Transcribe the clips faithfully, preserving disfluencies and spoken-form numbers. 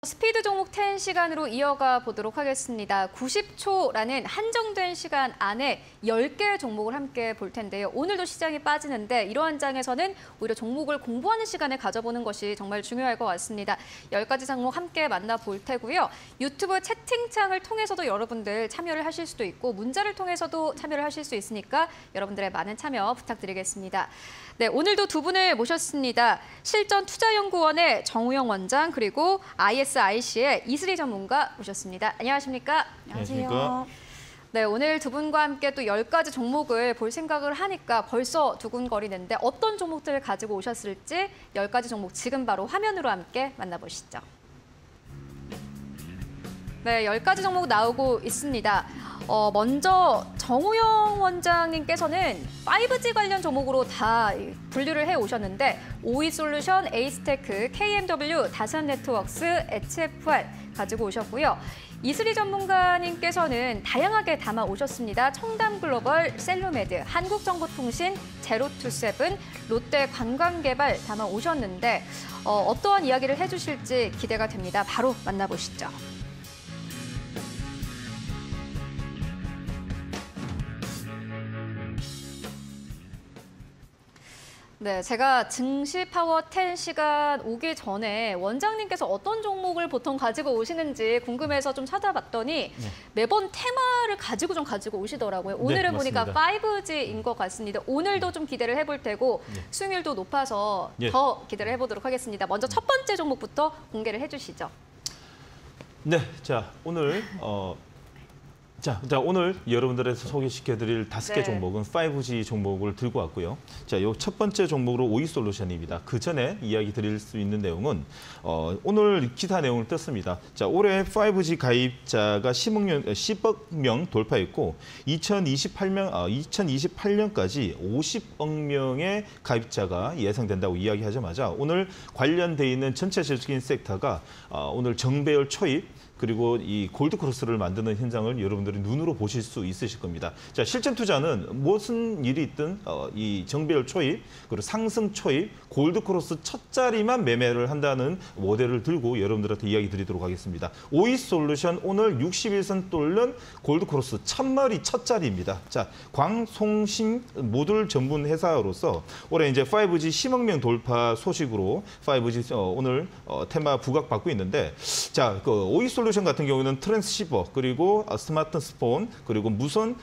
스피드 종목 텐 시간으로 이어가 보도록 하겠습니다. 구십 초라는 한정된 시간 안에 열 개 종목을 함께 볼 텐데요. 오늘도 시장이 빠지는데 이러한 장에서는 오히려 종목을 공부하는 시간을 가져보는 것이 정말 중요할 것 같습니다. 열 가지 종목 함께 만나볼 테고요. 유튜브 채팅창을 통해서도 여러분들 참여를 하실 수도 있고 문자를 통해서도 참여를 하실 수 있으니까 여러분들의 많은 참여 부탁드리겠습니다. 네, 오늘도 두 분을 모셨습니다. 실전투자연구원의 정우영 원장 그리고 아이에스아이씨의 이슬희 전문가 모셨습니다. 안녕하십니까? 안녕하세요. 네, 오늘 두 분과 함께 또 열 가지 종목을 볼 생각을 하니까 벌써 두근거리는데 어떤 종목들을 가지고 오셨을지 열 가지 종목 지금 바로 화면으로 함께 만나보시죠. 네, 열 가지 종목 나오고 있습니다. 어, 먼저 정우영 원장님께서는 파이브 지 관련 종목으로 다 분류를 해오셨는데 오이솔루션, 에이스테크, 케이엠더블유, 다산네트워크스, 에이치에프알 가지고 오셨고요. 이슬희 전문가님께서는 다양하게 담아 오셨습니다. 청담글로벌, 셀로메드, 한국정보통신, 제로투세븐, 롯데관광개발 담아 오셨는데 어, 어떠한 이야기를 해주실지 기대가 됩니다. 바로 만나보시죠. 네, 제가 증시 파워 텐 시간 오기 전에 원장님께서 어떤 종목을 보통 가지고 오시는지 궁금해서 좀 찾아봤더니 네. 매번 테마를 가지고 좀 가지고 오시더라고요. 오늘은 네, 보니까 파이브 지인 것 같습니다. 오늘도 좀 기대를 해볼 테고 네. 수익률도 높아서 네. 더 기대를 해보도록 하겠습니다. 먼저 첫 번째 종목부터 공개를 해주시죠. 네, 자 오늘 어. 자, 자 오늘 여러분들에서 소개시켜드릴 다섯 개 네. 종목은 파이브 지 종목을 들고 왔고요. 자, 요 첫 번째 종목으로 오이솔루션입니다. 그 전에 이야기 드릴 수 있는 내용은 어, 오늘 기사 내용을 떴습니다. 자, 올해 파이브 지 가입자가 십억 명 돌파했고 이천이십팔 년, 어, 이천이십팔 년까지 오십억 명의 가입자가 예상된다고 이야기하자마자 오늘 관련돼 있는 전체적인 섹터가 어, 오늘 정배열 초입 그리고 이 골드크로스를 만드는 현장을 여러분들이 눈으로 보실 수 있으실 겁니다. 자, 실전 투자는 무슨 일이 있든 어, 이 정배열 초입, 그리고 상승 초입, 골드크로스 첫 자리만 매매를 한다는 모델을 들고 여러분들한테 이야기 드리도록 하겠습니다. 오이솔루션 오늘 육십일 선 뚫는 골드크로스 첫 마리 첫 자리입니다. 자, 광송신 모듈 전문 회사로서 올해 이제 파이브 지 십억 명 돌파 소식으로 파이브 지 어, 오늘 어, 테마 부각받고 있는데, 자, 그 오이솔루션 같은 경우는 트랜스시버 그리고 스마트폰 그리고 무선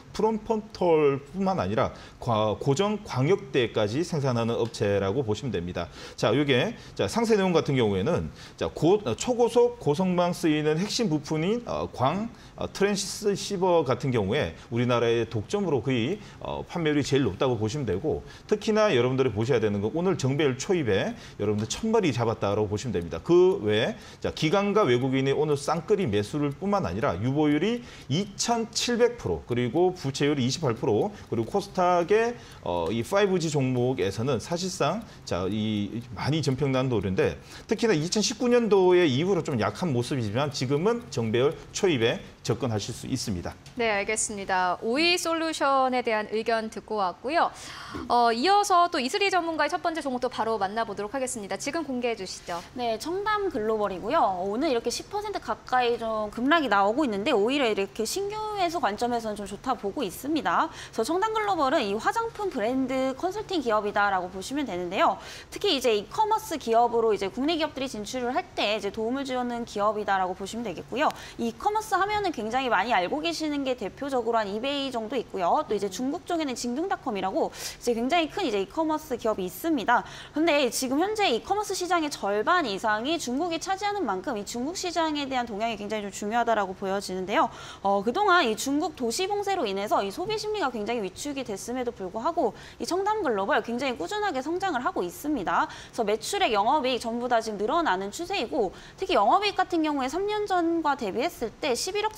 프롬포털뿐만 아니라 고정 광역대까지 생산하는 업체라고 보시면 됩니다. 자, 이게 자, 상세 내용 같은 경우에는 자, 고, 초고속 고성방 쓰이는 핵심 부품인 어, 광 어, 트랜스시버 같은 경우에 우리나라의 독점으로 거의 어, 판매율이 제일 높다고 보시면 되고, 특히나 여러분들이 보셔야 되는 건 오늘 정배열 초입에 여러분들 천 마리 잡았다고 보시면 됩니다. 그 외에 자, 기관과 외국인이 오늘 쌍끌이 매수를 뿐만 아니라 유보율이 이천칠백 퍼센트 그리고 부채율이 이십팔 퍼센트 그리고 코스닥의 어, 이 파이브 지 종목에서는 사실상 자, 이 많이 전평난 도인데 특히나 이천십구 년도에 이후로 좀 약한 모습이지만 지금은 정배열 초입에 접근하실 수 있습니다. 네, 알겠습니다. 오이솔루션에 대한 의견 듣고 왔고요. 어, 이어서 또 이슬희 전문가의 첫 번째 종목도 바로 만나보도록 하겠습니다. 지금 공개해 주시죠. 네, 청담글로벌이고요. 오늘 이렇게 십 퍼센트 가까이 좀 급락이 나오고 있는데 오히려 이렇게 신규에서 관점에서는 좀 좋다 보고 있습니다. 그래서 청담글로벌은 이 화장품 브랜드 컨설팅 기업이다라고 보시면 되는데요. 특히 이제 이커머스 기업으로 이제 국내 기업들이 진출을 할 때 이제 도움을 주는 기업이다라고 보시면 되겠고요. 이커머스 하면은 굉장히 많이 알고 계시는 게 대표적으로 한 이베이 정도 있고요. 또 이제 중국 쪽에는 징둥닷컴이라고 이제 굉장히 큰 이제 이커머스 기업이 있습니다. 근데 지금 현재 이커머스 시장의 절반 이상이 중국이 차지하는 만큼 이 중국 시장에 대한 동향이 굉장히 좀 중요하다라고 보여지는데요. 어, 그동안 이 중국 도시 봉쇄로 인해서 이 소비 심리가 굉장히 위축이 됐음에도 불구하고 이 청담글로벌 굉장히 꾸준하게 성장을 하고 있습니다. 그래서 매출액, 영업이익 전부 다 지금 늘어나는 추세이고 특히 영업이익 같은 경우에 삼 년 전과 대비했을 때 십일억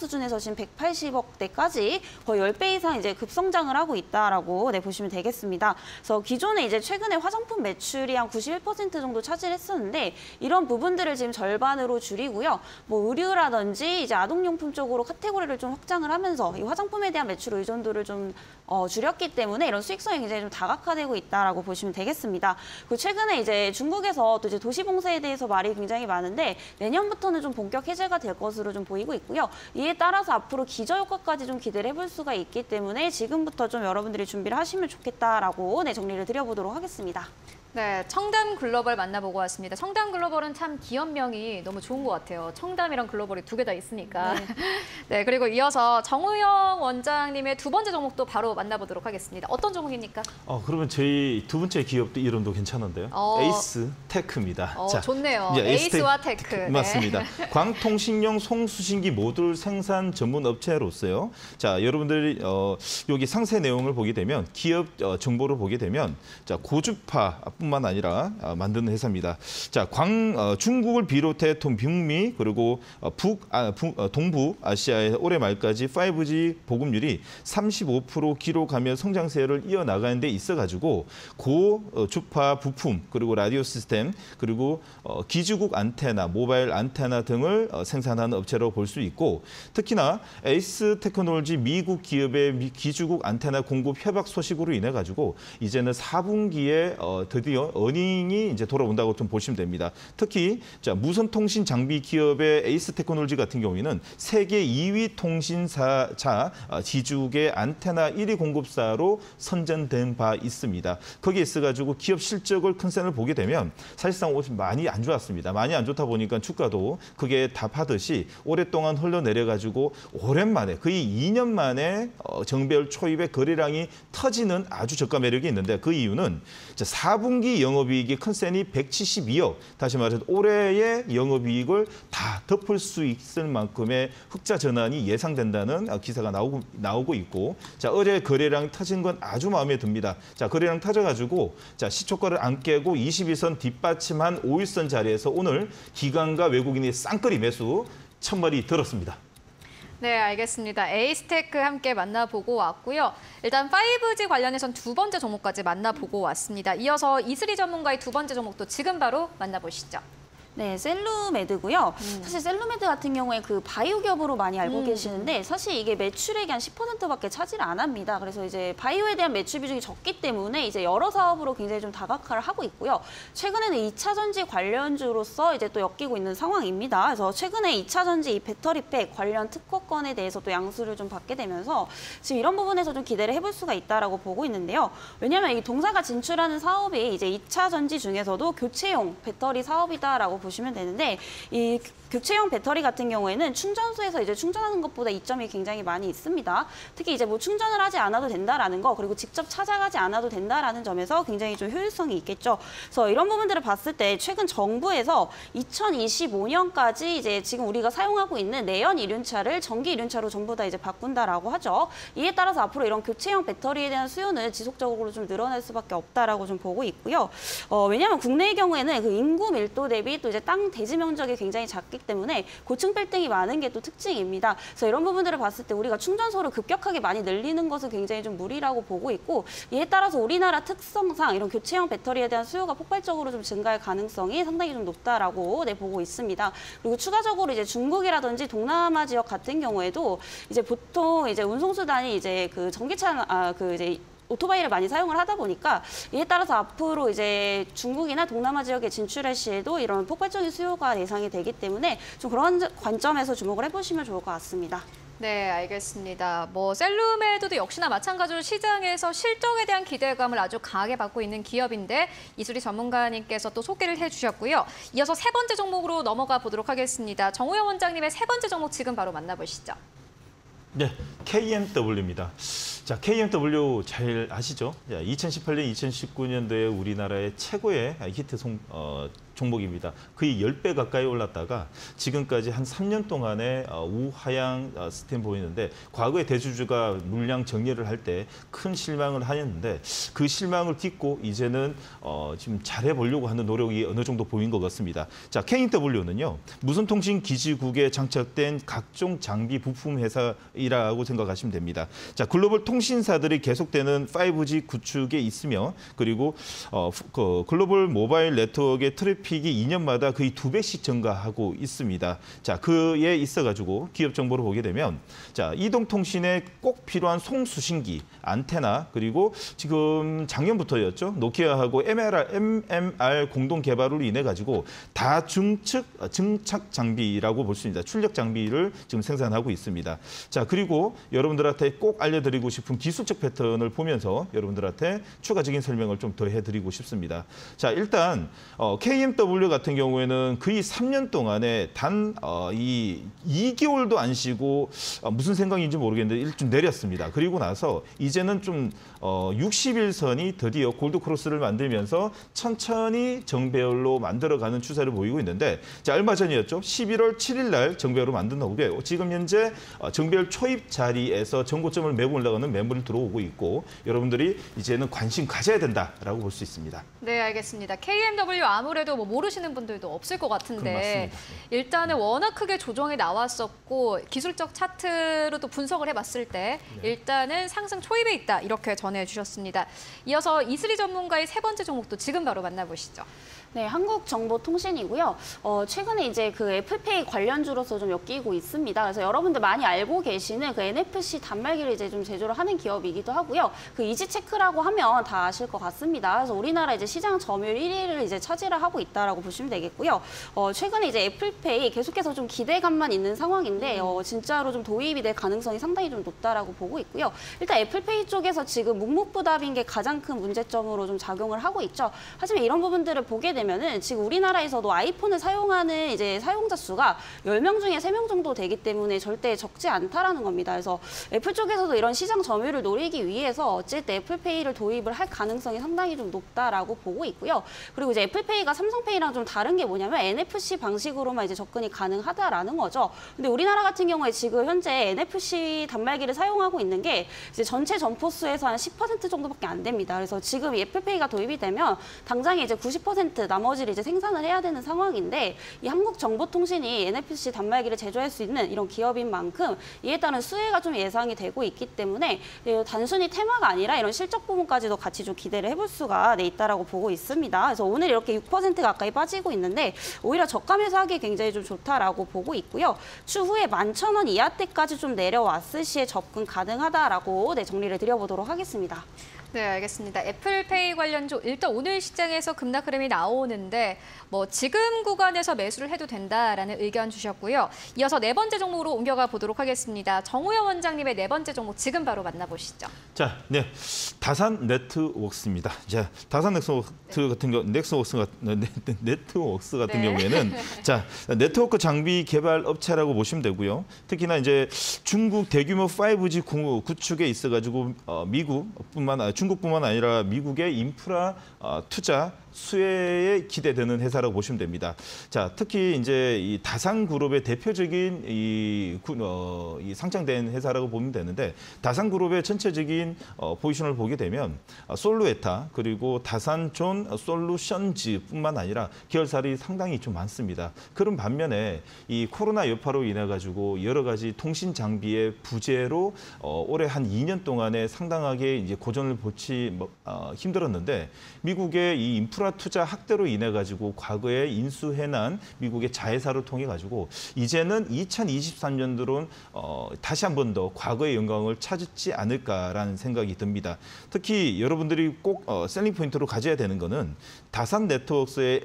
수준에서 지금 백팔십억대까지 거의 십 배 이상 이제 급성장을 하고 있다라고 네, 보시면 되겠습니다. 그래서 기존에 이제 최근에 화장품 매출이 한 구십일 퍼센트 정도 차지했었는데 이런 부분들을 지금 절반으로 줄이고요. 뭐 의류라든지 이제 아동용품 쪽으로 카테고리를 좀 확장을 하면서 이 화장품에 대한 매출 의존도를 좀 어, 줄였기 때문에 이런 수익성이 굉장히 좀 다각화되고 있다라고 보시면 되겠습니다. 그리고 최근에 이제 중국에서 또 이제 도시봉쇄에 대해서 말이 굉장히 많은데 내년부터는 좀 본격 해제가 될 것으로 좀 보이고 있고요. 이에 따라서 앞으로 기저효과까지 좀 기대를 해볼 수가 있기 때문에 지금부터 좀 여러분들이 준비를 하시면 좋겠다라고 네, 정리를 드려보도록 하겠습니다. 네, 청담 글로벌 만나보고 왔습니다. 청담 글로벌은 참 기업명이 너무 좋은 것 같아요. 청담이랑 글로벌이 두 개 다 있으니까. 네. 네, 그리고 이어서 정우영 원장님의 두 번째 종목도 바로 만나보도록 하겠습니다. 어떤 종목입니까? 어, 그러면 저희 두 번째 기업도 이름도 괜찮은데요. 어, 에이스 테크입니다. 어, 자, 좋네요. 이제 에이스와 테크. 테크. 네. 맞습니다. 광통신용 송수신기 모듈 생산 전문 업체로서요. 자, 여러분들이 어, 여기 상세 내용을 보게 되면 기업 어, 정보를 보게 되면 자, 고주파 뿐만 아니라 어, 만드는 회사입니다. 자, 광 어, 중국을 비롯해 북미 그리고 어, 북, 아, 북 어, 동부 아시아의 올해 말까지 파이브지 보급률이 삼십오 퍼센트 기록하며 성장세를 이어나가는 데 있어가지고 고주파 부품 그리고 라디오 시스템 그리고 어, 기주국 안테나, 모바일 안테나 등을 어, 생산하는 업체로 볼 수 있고 특히나 에이스 테크놀로지 미국 기업의 미, 기주국 안테나 공급 협약 소식으로 인해 가지고 이제는 사 분기에 어, 드디어 어닝이 이제 돌아온다고 좀 보시면 됩니다. 특히 자, 무선 통신 장비 기업의 에이스 테크놀로지 같은 경우에는 세계 이 위 통신사자 어, 지주국의 안테나 일 위 공급사로 선전된 바 있습니다. 거기에 있어가지고 기업 실적을 컨센을 보게 되면 사실상 많이 안 좋았습니다. 많이 안 좋다 보니까 주가도 그게 답하듯이 오랫동안 흘러내려가지고 오랜만에 거의 이 년 만에 어, 정배열 초입의 거래량이 터지는 아주 저가 매력이 있는데 그 이유는 사 분기 영업이익이 컨센이 백칠십이억, 다시 말해서 올해의 영업이익을 다 덮을 수 있을 만큼의 흑자 전환이 예상된다는 기사가 나오고, 나오고 있고 자 어제 거래량 터진 건 아주 마음에 듭니다. 자 거래량 터져가지고 자 시초가를 안 깨고 이십일 선 뒷받침한 오 일선 자리에서 오늘 기관과 외국인이 쌍끌이 매수 천머리 들었습니다. 네, 알겠습니다. 에이스테크 함께 만나보고 왔고요. 일단 파이브지 관련해선 두 번째 종목까지 만나보고 왔습니다. 이어서 이슬이 전문가의 두 번째 종목도 지금 바로 만나보시죠. 네, 셀루메드고요. 음. 사실 셀루메드 같은 경우에 그 바이오 기업으로 많이 알고 음. 계시는데 사실 이게 매출액이 한 십 퍼센트밖에 차지를 안 합니다. 그래서 이제 바이오에 대한 매출 비중이 적기 때문에 이제 여러 사업으로 굉장히 좀 다각화를 하고 있고요. 최근에는 이 차 전지 관련주로서 이제 또 엮이고 있는 상황입니다. 그래서 최근에 이 차 전지 이 배터리팩 관련 특허권에 대해서 또 양수를 좀 받게 되면서 지금 이런 부분에서 좀 기대를 해볼 수가 있다라고 보고 있는데요. 왜냐하면 이 동사가 진출하는 사업이 이제 이 차 전지 중에서도 교체용 배터리 사업이다라고 보시면 되는데 이 교체용 배터리 같은 경우에는 충전소에서 이제 충전하는 것보다 이점이 굉장히 많이 있습니다. 특히 이제 뭐 충전을 하지 않아도 된다라는 거 그리고 직접 찾아가지 않아도 된다라는 점에서 굉장히 좀 효율성이 있겠죠. 그래서 이런 부분들을 봤을 때 최근 정부에서 이천이십오 년까지 이제 지금 우리가 사용하고 있는 내연 이륜차를 전기 이륜차로 전부 다 이제 바꾼다라고 하죠. 이에 따라서 앞으로 이런 교체용 배터리에 대한 수요는 지속적으로 좀 늘어날 수밖에 없다라고 좀 보고 있고요. 어, 왜냐하면 국내의 경우에는 그 인구 밀도 대비 또 이제 땅 대지 면적이 굉장히 작기 때문에 고층 빌딩이 많은 게 또 특징입니다. 그래서 이런 부분들을 봤을 때 우리가 충전소를 급격하게 많이 늘리는 것은 굉장히 좀 무리라고 보고 있고 이에 따라서 우리나라 특성상 이런 교체형 배터리에 대한 수요가 폭발적으로 좀 증가할 가능성이 상당히 좀 높다라고 네, 보고 있습니다. 그리고 추가적으로 이제 중국이라든지 동남아 지역 같은 경우에도 이제 보통 이제 운송수단이 이제 그 전기차 아 그 이제 오토바이를 많이 사용을 하다 보니까 이에 따라서 앞으로 이제 중국이나 동남아 지역에 진출할 시에도 이런 폭발적인 수요가 예상이 되기 때문에 좀 그런 관점에서 주목을 해보시면 좋을 것 같습니다. 네, 알겠습니다. 뭐 셀루메드도 역시나 마찬가지로 시장에서 실적에 대한 기대감을 아주 강하게 받고 있는 기업인데 이수리 전문가님께서 또 소개를 해주셨고요. 이어서 세 번째 종목으로 넘어가 보도록 하겠습니다. 정우영 원장님의 세 번째 종목 지금 바로 만나보시죠. 네, 케이엠더블유입니다. 자, 케이엠더블유 잘 아시죠? 자, 이천십팔 년, 이천십구 년도에 우리나라의 최고의 히트 송, 어, 종목입니다. 거의 십 배 가까이 올랐다가 지금까지 한 삼 년 동안의 우하향 스탠 보이는데 과거에 대주주가 물량 정리를 할 때 큰 실망을 하였는데 그 실망을 딛고 이제는 어, 지금 잘해보려고 하는 노력이 어느 정도 보인 것 같습니다. 자, 케이엠더블유는요. 무선통신 기지국에 장착된 각종 장비 부품 회사이라고 생각하시면 됩니다. 자, 글로벌 통신사들이 계속되는 파이브지 구축에 있으며 그리고 어, 그 글로벌 모바일 네트워크의 트래픽 이 년마다 거의 두 배씩 증가하고 있습니다. 자, 그에 있어가지고 기업 정보를 보게 되면 자, 이동통신에 꼭 필요한 송수신기, 안테나 그리고 지금 작년부터였죠. 노키아하고 엠엠알 공동 개발으로 인해 가지고 다 증측 증착 장비라고 볼 수 있습니다. 출력 장비를 지금 생산하고 있습니다. 자, 그리고 여러분들한테 꼭 알려드리고 싶은 기술적 패턴을 보면서 여러분들한테 추가적인 설명을 좀 더 해드리고 싶습니다. 자, 일단 어, 케이엠더블유 같은 경우에는 거의 삼 년 동안에 단 어, 이 이 개월도 안 쉬고 어, 무슨 생각인지 모르겠는데 좀 내렸습니다. 그리고 나서 이제는 좀 어, 육십 일선이 드디어 골드크로스를 만들면서 천천히 정배열로 만들어가는 추세를 보이고 있는데 자, 얼마 전이었죠. 십일월 칠일 날 정배열로 만든 다음에 지금 현재 정배열 초입 자리에서 전고점을 메고 올라가는 매물이 들어오고 있고 여러분들이 이제는 관심 가져야 된다라고 볼 수 있습니다. 네, 알겠습니다. 케이엠더블유 아무래도 뭐 모르시는 분들도 없을 것 같은데 맞습니다. 일단은 워낙 크게 조정이 나왔었고 기술적 차트로도 분석을 해봤을 때 네. 일단은 상승 초입에 있다 이렇게 전해주셨습니다. 이어서 이슬이 전문가의 세 번째 종목도 지금 바로 만나보시죠. 네, 한국정보통신이고요. 어, 최근에 이제 그 애플페이 관련주로서 좀 엮이고 있습니다. 그래서 여러분들 많이 알고 계시는 그 엔에프씨 단말기를 이제 좀 제조를 하는 기업이기도 하고요. 그 이지체크라고 하면 다 아실 것 같습니다. 그래서 우리나라 이제 시장 점유율 일 위를 이제 차지를 하고 있다라고 보시면 되겠고요. 어, 최근에 이제 애플페이 계속해서 좀 기대감만 있는 상황인데 어, 진짜로 좀 도입이 될 가능성이 상당히 좀 높다라고 보고 있고요. 일단 애플페이 쪽에서 지금 묵묵부답인 게 가장 큰 문제점으로 좀 작용을 하고 있죠. 하지만 이런 부분들을 보게 되면 되면은 지금 우리나라에서도 아이폰을 사용하는 이제 사용자 수가 열 명 중에 세 명 정도 되기 때문에 절대 적지 않다라는 겁니다. 그래서 애플 쪽에서도 이런 시장 점유율을 노리기 위해서 어쨌든 애플페이를 도입을 할 가능성이 상당히 좀 높다라고 보고 있고요. 그리고 이제 애플페이가 삼성페이랑 좀 다른 게 뭐냐면 엔에프씨 방식으로만 이제 접근이 가능하다라는 거죠. 근데 우리나라 같은 경우에 지금 현재 엔에프씨 단말기를 사용하고 있는 게 이제 전체 점포수에서 한 십 퍼센트 정도밖에 안 됩니다. 그래서 지금 이 애플페이가 도입이 되면 당장에 이제 구십 퍼센트 나머지를 이제 생산을 해야 되는 상황인데 이 한국정보통신이 엔에프씨 단말기를 제조할 수 있는 이런 기업인 만큼 이에 따른 수혜가 좀 예상이 되고 있기 때문에 단순히 테마가 아니라 이런 실적 부분까지도 같이 좀 기대를 해볼 수가 네, 있다라고 보고 있습니다. 그래서 오늘 이렇게 육 퍼센트 가까이 빠지고 있는데 오히려 저가에서 하기 굉장히 좀 좋다라고 보고 있고요. 추후에 만 천 원 이하대까지 좀 내려왔을 시에 접근 가능하다라고 네, 정리를 드려보도록 하겠습니다. 네, 알겠습니다. 애플페이 관련주 일단 오늘 시장에서 급락 흐름이 나오는데 뭐 지금 구간에서 매수를 해도 된다라는 의견 주셨고요. 이어서 네 번째 종목으로 옮겨가 보도록 하겠습니다. 정우영 원장님의 네 번째 종목 지금 바로 만나보시죠. 자, 네, 다산 네트웍스입니다. 자, 다산 네트워크 네. 같은 경우 네트워크스 같은 네트워크스 같은 네. 경우에는 자, 네트워크 장비 개발 업체라고 보시면 되고요. 특히나 이제 중국 대규모 파이브지 구축에 있어가지고 어, 미국뿐만 아니라 중국뿐만 아니라 미국의 인프라 어, 투자 수혜에 기대되는 회사라고 보시면 됩니다. 자, 특히 이제 이 다산그룹의 대표적인 이, 어, 이 상장된 회사라고 보면 되는데 다산그룹의 전체적인 어, 포지션을 보게 되면 어, 솔루에타 그리고 다산존 솔루션즈뿐만 아니라 계열사들이 상당히 좀 많습니다. 그런 반면에 이 코로나 여파로 인해 가지고 여러 가지 통신 장비의 부재로 어, 올해 한 이 년 동안에 상당하게 이제 고전을 보치 어, 힘들었는데 미국의 이 인프라 투자 확대로 인해 가지고 과거에 인수해난 미국의 자회사를 통해 가지고 이제는 이천이십삼 년도로는 어, 다시 한 번 더 과거의 영광을 찾지 않을까라는 생각이 듭니다. 특히 여러분들이 꼭 어, 셀링 포인트로 가져야 되는 거는 다산 네트워크스의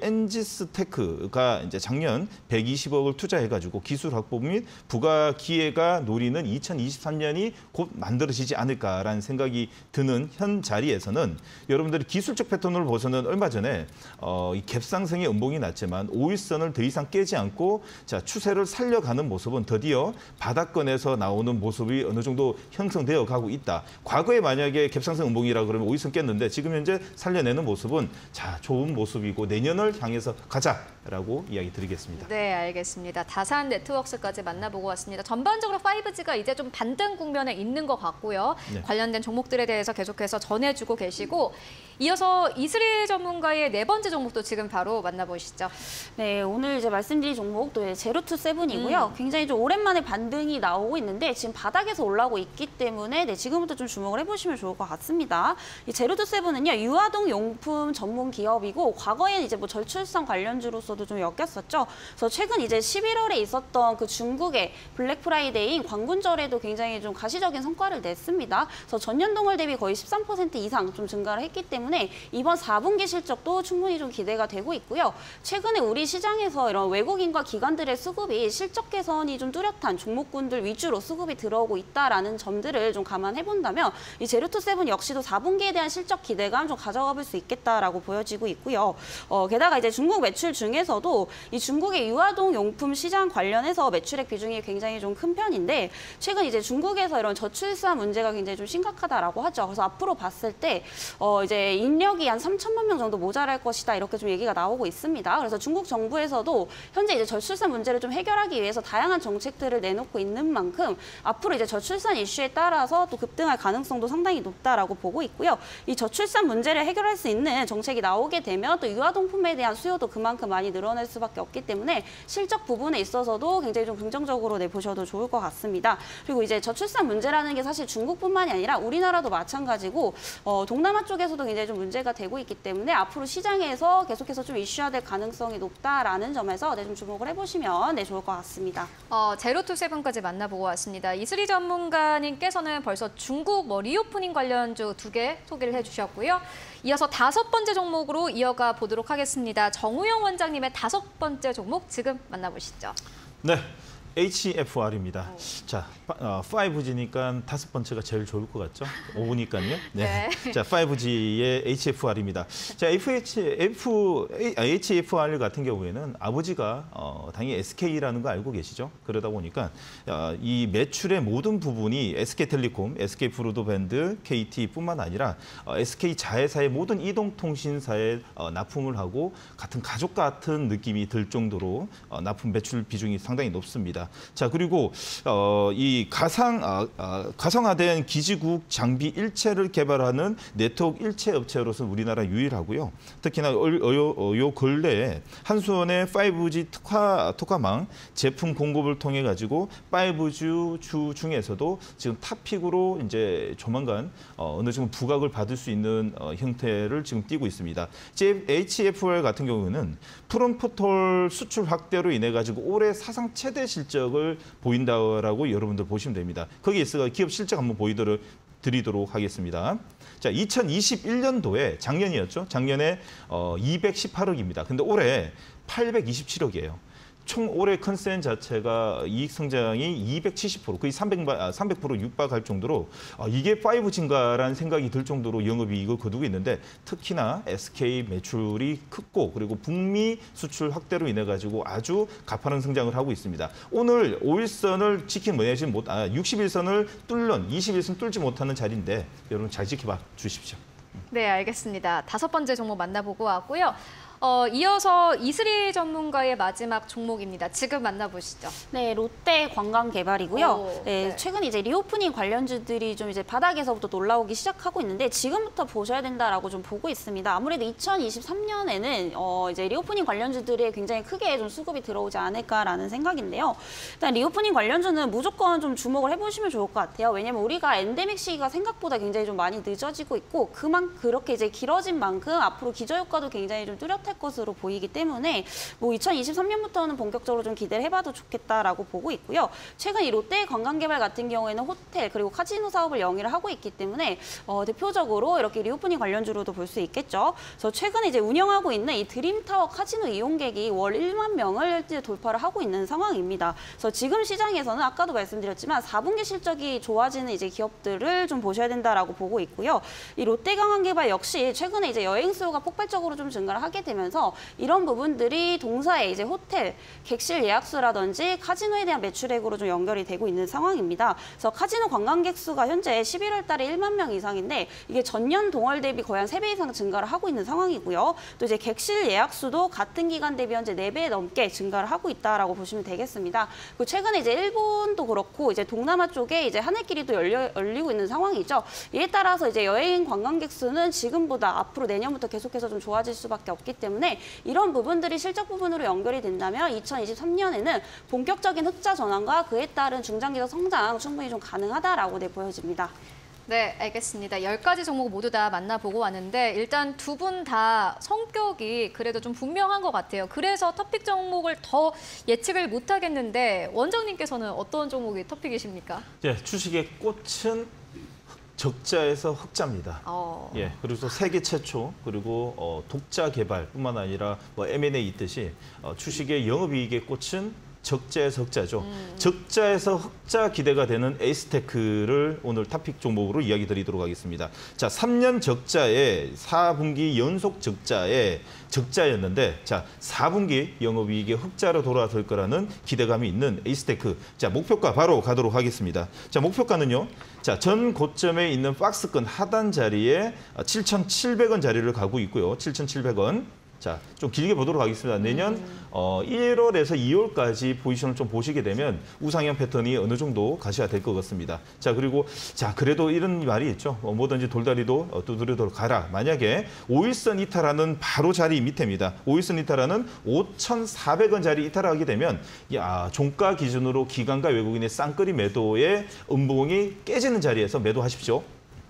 엔지스테크가 이제 작년 백이십억을 투자해 가지고 기술 확보 및 부가 기회가 노리는 이천이십삼 년이 곧 만들어지지 않을까라는 생각이 드는 현 자리에서는 여러분들이 기술적 패턴을 보서는 얼마 전에 시간에 어, 이 갭상승의 음봉이 났지만 오일선을 더 이상 깨지 않고 자 추세를 살려가는 모습은 드디어 바닥권에서 나오는 모습이 어느 정도 형성되어 가고 있다. 과거에 만약에 갭상승 음봉이라 그러면 오일선 깼는데 지금 현재 살려내는 모습은 자 좋은 모습이고 내년을 향해서 가자라고 이야기 드리겠습니다. 네, 알겠습니다. 다산 네트워크스까지 만나보고 왔습니다. 전반적으로 파이브지가 이제 좀 반등 국면에 있는 것 같고요. 네. 관련된 종목들에 대해서 계속해서 전해주고 계시고 이어서 이슬희 전문가의 네 번째 종목도 지금 바로 만나보시죠. 네, 오늘 이제 말씀드린 종목 또 제로투 세븐이고요. 음. 굉장히 좀 오랜만에 반등이 나오고 있는데 지금 바닥에서 올라오고 있기 때문에 네, 지금부터 좀 주목을 해보시면 좋을 것 같습니다. 이 제로투 세븐은요, 유아동 용품 전문 기업이고 과거에는 이제 뭐 절출산 관련주로서도 좀 엮였었죠. 그래서 최근 이제 십일월에 있었던 그 중국의 블랙 프라이데이인 광군절에도 굉장히 좀 가시적인 성과를 냈습니다. 그래서 전년 동월 대비 거의 십삼 퍼센트 이상 좀 증가를 했기 때문에 이번 사 분기 실적도 충분히 좀 기대가 되고 있고요. 최근에 우리 시장에서 이런 외국인과 기관들의 수급이 실적 개선이 좀 뚜렷한 종목군들 위주로 수급이 들어오고 있다라는 점들을 좀 감안해 본다면 이 제로투 세븐 역시도 사 분기에 대한 실적 기대감 좀 가져가 볼 수 있겠다라고 보여지고 있고요. 어, 게다가 이제 중국 매출 중에서도 이 중국의 유아동 용품 시장 관련해서 매출액 비중이 굉장히 좀 큰 편인데 최근 이제 중국에서 이런 저출산 문제가 굉장히 좀 심각하다라고 하죠. 그래서 앞으로 봤을 때 어, 이제 인력이 한 삼천만 명 정도 모자랄 것이다 이렇게 좀 얘기가 나오고 있습니다. 그래서 중국 정부에서도 현재 이제 저출산 문제를 좀 해결하기 위해서 다양한 정책들을 내놓고 있는 만큼 앞으로 이제 저출산 이슈에 따라서 또 급등할 가능성도 상당히 높다라고 보고 있고요. 이 저출산 문제를 해결할 수 있는 정책이 나오게 되면 또 유아동품에 대한 수요도 그만큼 많이 늘어날 수밖에 없기 때문에 실적 부분에 있어서도 굉장히 좀 긍정적으로 내보셔도 좋을 것 같습니다. 그리고 이제 저출산 문제라는 게 사실 중국뿐만이 아니라 우리나라도 마찬가지고 어, 동남아 쪽에서도 굉장히 좀 문제가 되고 있기 때문에 앞으로 시장에서 계속해서 좀 이슈화될 가능성이 높다라는 점에서 네, 좀 주목을 해보시면 네, 좋을 것 같습니다. 어, 제로투 세븐까지 만나보고 왔습니다. 이슬희 전문가님께서는 벌써 중국 뭐 리오프닝 관련주 두 개 소개를 해주셨고요. 이어서 다섯 번째 종목으로 이어가 보도록 하겠습니다. 정우영 원장님의 다섯 번째 종목 지금 만나보시죠. 네. 에이치에프알입니다. 자, 어, 파이브지니까 다섯 번째가 제일 좋을 것 같죠? 오니까요. 네. 네. 자, 파이브지의 에이치에프알입니다. 자, 에프에이치, F, 에이치에프알 같은 경우에는 아버지가 어, 당연히 에스케이라는 거 알고 계시죠? 그러다 보니까 어, 이 매출의 모든 부분이 에스케이텔레콤, 에스케이브로드밴드, 케이티뿐만 아니라 어, 에스케이 자회사의 모든 이동통신사에 어, 납품을 하고 같은 가족 같은 느낌이 들 정도로 어, 납품 매출 비중이 상당히 높습니다. 자, 그리고 어, 이 가상 아, 아, 가상화된 기지국 장비 일체를 개발하는 네트워크 일체 업체로서 우리나라 유일하고요. 특히나 어, 어, 어, 요 근래에 한수원의 파이브지 특화 특화망 제품 공급을 통해 가지고 파이브지 주 중에서도 지금 탑픽으로 이제 조만간 어, 어느 정도 부각을 받을 수 있는 어, 형태를 지금 띠고 있습니다. 에이치에프알 같은 경우는 프롬포털 수출 확대로 인해 가지고 올해 사상 최대 실적 을 보인다라고 여러분들 보시면 됩니다. 거기에 있어 기업 실적 한번 보이도록 드리도록 하겠습니다. 자, 이천이십일 년도에 작년이었죠. 작년에 어, 이백십팔억입니다. 근데 올해 팔백이십칠억이에요. 총 올해 컨센 자체가 이익 성장이 이백칠십 퍼센트, 거의 삼백 퍼센트 육박할 정도로 아, 이게 파이브지인가라는 생각이 들 정도로 영업이익을 거두고 있는데 특히나 에스케이 매출이 크고 그리고 북미 수출 확대로 인해 가지고 아주 가파른 성장을 하고 있습니다. 오늘 오일선을 지킨 뭐냐지 못, 아, 육십일선을 뚫는 이십일선 뚫지 못하는 자리인데 여러분 잘 지켜봐 주십시오. 네, 알겠습니다. 다섯 번째 종목 만나보고 왔고요. 어, 이어서 이슬희 전문가의 마지막 종목입니다. 지금 만나보시죠. 네, 롯데 관광개발이고요. 오, 네, 네. 최근 이제 리오프닝 관련주들이 좀 이제 바닥에서부터 올라오기 시작하고 있는데 지금부터 보셔야 된다라고 좀 보고 있습니다. 아무래도 이천이십삼 년에는 어, 이제 리오프닝 관련주들이 굉장히 크게 좀 수급이 들어오지 않을까라는 생각인데요. 일단 리오프닝 관련주는 무조건 좀 주목을 해보시면 좋을 것 같아요. 왜냐면 우리가 엔데믹 시기가 생각보다 굉장히 좀 많이 늦어지고 있고 그만 그렇게 이제 길어진 만큼 앞으로 기저효과도 굉장히 좀 뚜렷한 뚜렷할 것으로 보이기 때문에 뭐 이천이십삼 년부터는 본격적으로 좀 기대를 해봐도 좋겠다라고 보고 있고요. 최근 이 롯데 관광개발 같은 경우에는 호텔 그리고 카지노 사업을 영위를 하고 있기 때문에 어, 대표적으로 이렇게 리오프닝 관련주로도 볼 수 있겠죠. 그래서 최근에 이제 운영하고 있는 이 드림타워 카지노 이용객이 월 일만 명을 돌파를 하고 있는 상황입니다. 그래서 지금 시장에서는 아까도 말씀드렸지만 사 분기 실적이 좋아지는 이제 기업들을 좀 보셔야 된다라고 보고 있고요. 이 롯데관광개발 역시 최근에 이제 여행 수요가 폭발적으로 좀 증가를 하게 되면서 이런 부분들이 동사의 이제 호텔, 객실 예약수라든지 카지노에 대한 매출액으로 좀 연결이 되고 있는 상황입니다. 그래서 카지노 관광객 수가 현재 십일월 달에 일만 명 이상인데 이게 전년 동월 대비 거의 한 세 배 이상 증가를 하고 있는 상황이고요. 또 이제 객실 예약 수도 같은 기간 대비 현재 네 배 넘게 증가를 하고 있다라고 보시면 되겠습니다. 그리고 최근에 이제 일본도 그렇고 이제 동남아 쪽에 이제 하늘길이 또 열려, 열리고 있는 상황이죠. 이에 따라서 이제 여행 관광객 수는 지금보다 앞으로 내년부터 계속해서 좀 좋아질 수밖에 없기 때문에 이런 부분들이 실적 부분으로 연결이 된다면 이천이십삼 년에는 본격적인 흑자 전환과 그에 따른 중장기적 성장 충분히 좀 가능하다라고 네, 보여집니다. 네, 알겠습니다. 열 가지 종목 모두 다 만나보고 왔는데 일단 두 분 다 성격이 그래도 좀 분명한 것 같아요. 그래서 터픽 종목을 더 예측을 못하겠는데 원장님께서는 어떤 종목이 터픽이십니까? 예, 주식의 꽃은 적자에서 흑자입니다. 어... 예, 그리고 세계 최초 그리고 어, 독자 개발뿐만 아니라 뭐 엠 앤 에이 있듯이 어, 주식의 영업이익의 꽃은 적자에서 흑자죠. 음. 적자에서 흑자 기대가 되는 에이스테크를 오늘 토픽 종목으로 이야기 드리도록 하겠습니다. 자, 삼 년 적자에 사 분기 연속 적자에 적자였는데 자, 사 분기 영업이익의 흑자로 돌아설 거라는 기대감이 있는 에이스테크. 자, 목표가 바로 가도록 하겠습니다. 자, 목표가는요. 자, 전 고점에 있는 박스권 하단 자리에 칠천칠백 원 자리를 가고 있고요. 칠천칠백 원. 자, 좀 길게 보도록 하겠습니다. 내년 음. 어, 일월에서 이월까지 포지션을 좀 보시게 되면 우상향 패턴이 어느 정도 가셔야 될 것 같습니다. 자, 그리고 자, 그래도 이런 말이 있죠. 어, 뭐든지 돌다리도 어, 두드려도 가라. 만약에 오일선 이탈하는 바로 자리 밑에입니다. 오일선 이탈하는 오천사백 원 자리 이탈하게 되면 야, 종가 기준으로 기관과 외국인의 쌍끌이 매도의 음봉이 깨지는 자리에서 매도하십시오.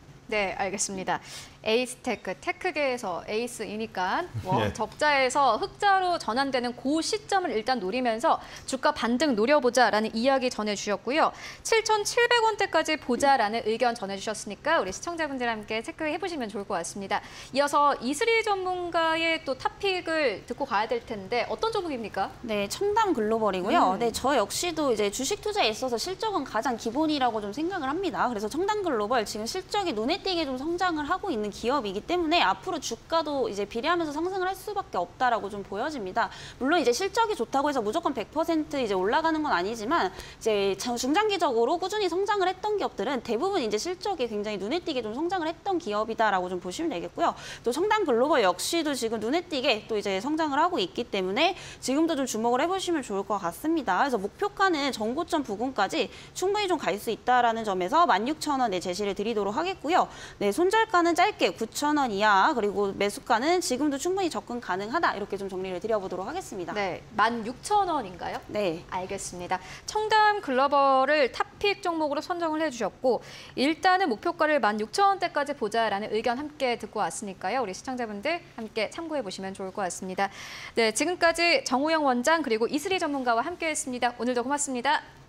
네, 알겠습니다. 에이스테크, 테크계에서 에이스이니까 뭐 네. 적자에서 흑자로 전환되는 그 시점을 일단 노리면서 주가 반등 노려보자라는 이야기 전해주셨고요. 칠천칠백 원대까지 보자라는 의견 전해주셨으니까 우리 시청자분들 함께 체크해보시면 좋을 것 같습니다. 이어서 이슬이 전문가의 또 탑픽을 듣고 가야 될 텐데 어떤 종목입니까? 네, 청담 글로벌이고요. 음. 네, 저 역시도 이제 주식 투자에 있어서 실적은 가장 기본이라고 좀 생각을 합니다. 그래서 청담 글로벌 지금 실적이 눈에 띄게 좀 성장을 하고 있는 기업이기 때문에 앞으로 주가도 이제 비례하면서 상승을 할 수밖에 없다라고 좀 보여집니다. 물론 이제 실적이 좋다고 해서 무조건 백 퍼센트 이제 올라가는 건 아니지만 이제 중장기적으로 꾸준히 성장을 했던 기업들은 대부분 이제 실적이 굉장히 눈에 띄게 좀 성장을 했던 기업이다라고 좀 보시면 되겠고요. 또 청담 글로벌 역시도 지금 눈에 띄게 또 이제 성장을 하고 있기 때문에 지금도 좀 주목을 해보시면 좋을 것 같습니다. 그래서 목표가는 전고점 부근까지 충분히 좀 갈 수 있다라는 점에서 만 육천 원에 제시를 드리도록 하겠고요. 네, 손절가는 짧게 구천 원 이하, 그리고 매수가는 지금도 충분히 접근 가능하다. 이렇게 좀 정리를 드려보도록 하겠습니다. 네, 만 육천 원인가요? 네. 알겠습니다. 청담 글로벌을 탑픽 종목으로 선정을 해주셨고 일단은 목표가를 만 육천 원대까지 보자라는 의견 함께 듣고 왔으니까요. 우리 시청자분들 함께 참고해보시면 좋을 것 같습니다. 네, 지금까지 정우영 원장 그리고 이슬이 전문가와 함께했습니다. 오늘도 고맙습니다.